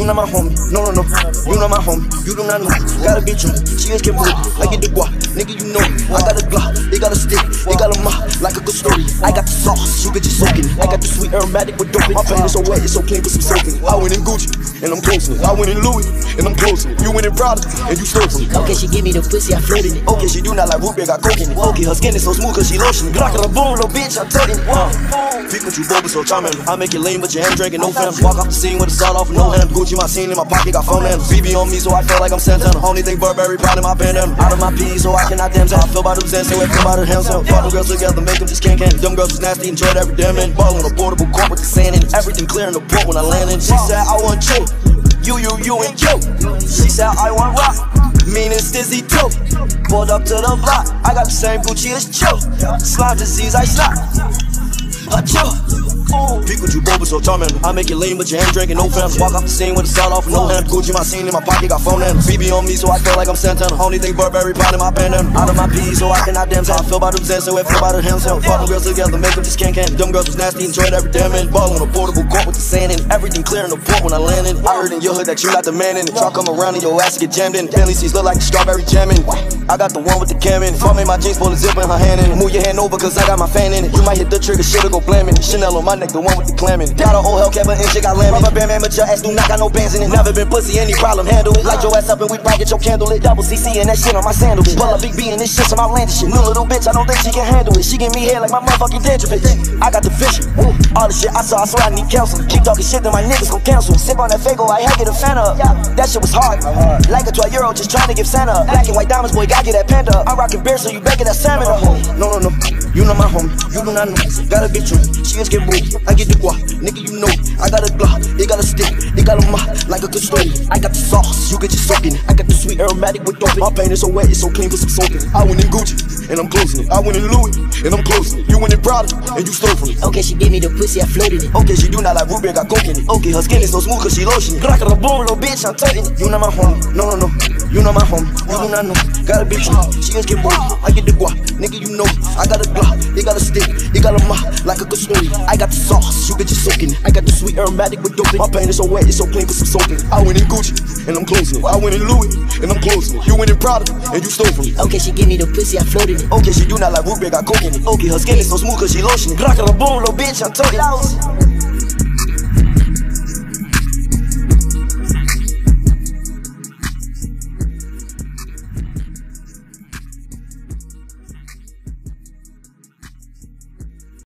You not my homie, no, no, no. You not my homie, you do not know. Got a bitch on, she ain't can move. I get the guap, nigga, you know. I got a Glock, they got a stick, they got a mop, like a good story. I got the sauce, you get just soaking. I got the sweet aromatic with dope. My paint is so wet, it's so clean with some soaking. I went in Gucci, and I'm closing it. I went in Louis, and I'm closing it. You went in Prada, and you stole from it. Okay, she give me the pussy, I float in it. Okay, she do not like root beer, got coke in it. Okay, her skin is so smooth cause she lotion it. Glock on the boom, little bitch, I'm taking it. Pikachu boba so charming. I make it lame, but your hand drinking, no fam. Walk off the scene with a sawed off and no hand. Gucci my scene in my pocket, got phone handles. BB on me, so I feel like I'm Santana. Only thing Burberry proud in my bandana. Out of my pee, so I cannot damn tell. I feel by them Zans, so I feel by their hands. Fuck them girls together, make them just can't. Them girls was nasty, enjoyed every damn minute. Ball on a portable court with the sand in. Everything clear in the port when I landed. She said I want you, you and you. She said I want rock, meaning Stizzy too. Pulled up to the block, I got the same Gucci as Joe. Slime disease, I slap. Pikachu boba so charming. I make it lean, but your hand drinking, no fam. Walk off the scene with a sawed off and no hand. Gucci my scene in my pocket, got phone handles. BB on me, so I feel like I'm Santana. Only thing Burberry proud in my bandana. Out of my pee, so I cannot damn tell. I feel by them Zans, so I feel by their hands. Fuck them girls together, make them just can't. Them girls was nasty, enjoyed every damn minute. Ball on a portable court with the sand in. Everything clear in the port when I landed. I heard in your hood that you not the man in it. Y'all come around and your ass get jammed in. Bentley seats look like the strawberry jamming. I got the one with the cam in it. Mom made my jeans full of zip in her hand in it. Move your hand over cause I got my fan in it. You might hit the trigger, shit'll go blam in it. Chanel on my neck, the one with the clam in it. Got an old Hellcat, but in shit got lamb in it. Rubber band man, but your ass do not got no bands in it. Never been pussy, any problem, handle it. Light your ass up and we probably get your candle lit. Double CC and that shit on my sandal. Pull a big B and this shit some outlandish shit. New little bitch, I don't think she can handle it. She give me head like my motherfucking danger bitch. I got the vision, all the shit I saw, I swear I need counseling. Keep talking shit, then my niggas gon' cancel. Sip on that Fago, I had get a fan up. That shit was hard, like a 12-year-old just trying to give Santa. Black and white diamonds, boy, gotta get that panda. I'm rocking beer, so you better get that salmon up. No, no, no, you know my homie, you do not know. Got a bitch on, she ain't get moved. I get the guap, nigga, you know. I got a Glock, they got a stick, they got a mop, like a good story. I got the sauce, you get just soaking it. I got the sweet aromatic with dope. My paint is so wet, it's so clean with some soaking. I went in Gucci, and I'm closing it. I went in Louis, and I'm closing it. You went in Prada, and you stole from it. Okay, she give me the pussy, I float in it. Okay, she do not like root beer, got coke in it. Okay, her skin is so smooth cause she lotion it. Glock on the boom, little bitch, I'm taking it. You not my homie, no, no, no. You know my homie, you do not know. Got a bitch on, she ain't get moved. I get the guap, nigga, you know. I got a Glock, they got a stick, they got a mop, like a good story. I got the sauce, you get just soaking it. I got the sweet aromatic with dope. My paint is so wet, it's so clean with some soaking. I went in Gucci, and I'm closing it. I went in Louis, and I'm closing it. You went in Prada, and you stole from it. Okay, she give me the pussy, I float in it. Okay, she do not like root beer, got coke in it. Okay, her skin is so smooth cause she lotion it. Glock on the boom, little bitch, I'm talking.